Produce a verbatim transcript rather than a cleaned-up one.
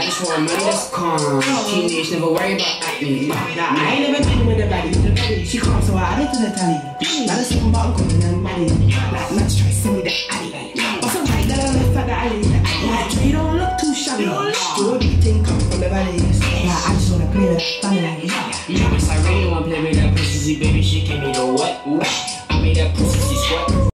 I just want money that's calm. Teenage, never worry about acne. Nah, I ain't never been with the baddie. The baddie, she calm, so I added to the tally. Now the same bottom coming and maddie. Like, let's try to send me the addy. What's up, right? That I left at the alley. Like, you don't look too shabby. Do a big thing come from the valleys. Yeah, I just wanna play with that family. Yes, I really wanna play with that pussy, baby. She gave me the what? I made that pussy sweat.